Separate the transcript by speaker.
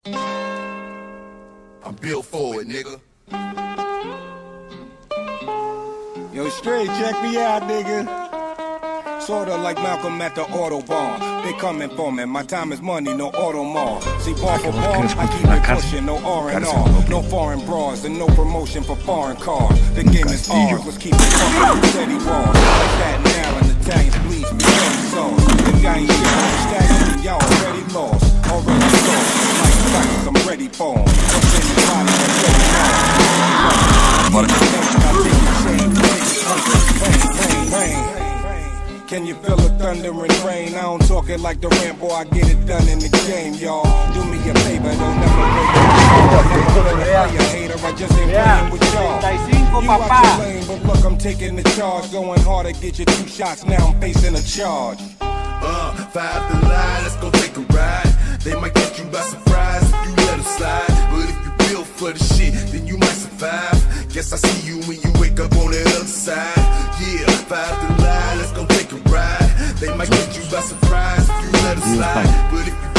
Speaker 1: I'm built for it, nigga.
Speaker 2: Yo, straight, check me out, nigga. Sorta like Malcolm at the Autobahn. They coming for me, my time is money, no auto mall. See, bar for bar, I keep it pushing, no R&R. No foreign bras and no promotion for foreign cars. The game is ours, let's keep it fucking steady raw. Like that now, and Italians bleed spaghetti sauce. If y'all ain't shit on the stacks, y'all already lost. Already lost, like facts, I'm ready for 'em. What's in the body, I'm ready for 'em. Can you feel the thunder and rain? I don't talk it like the Rambo, I get it done in the game, y'all. Do me a favor, don't never break it. Hater, I just ain't playing with y'all. You out your lane, but look, I'm taking the charge. Going hard to get you 2 shots, now I'm facing a charge.
Speaker 1: 5 to line, let's go take a ride. They might catch you by surprise if you let them slide. But if you built for the shit, then you might survive. Guess I see you when you wake up on the other side. Yeah, 5 to line, let's go take a ride. They might catch you by surprise if you let them slide. But if you